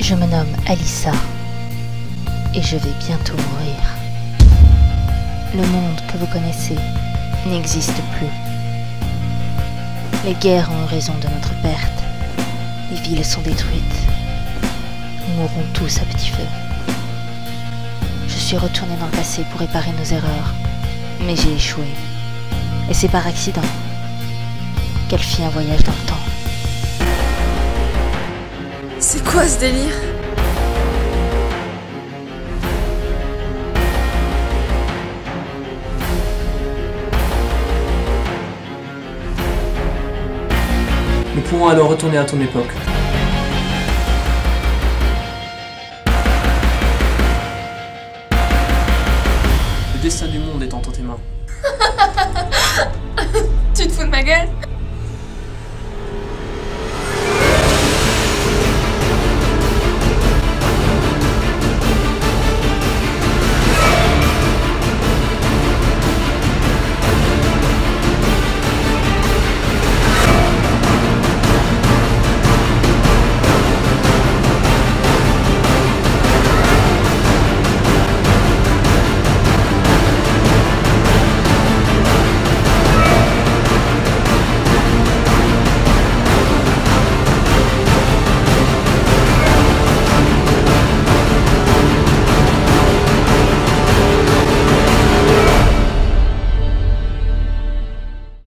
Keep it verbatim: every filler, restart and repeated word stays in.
Je me nomme Alissa et je vais bientôt mourir. Le monde que vous connaissez n'existe plus. Les guerres ont eu raison de notre perte. Les villes sont détruites. Nous mourrons tous à petit feu. Je suis retournée dans le passé pour réparer nos erreurs, mais j'ai échoué. Et c'est par accident qu'elle fit un voyage dans le temps. C'est quoi ce délire? Nous pourrons alors retourner à ton époque. Le destin du monde est entre tes mains. Tu te fous de ma gueule?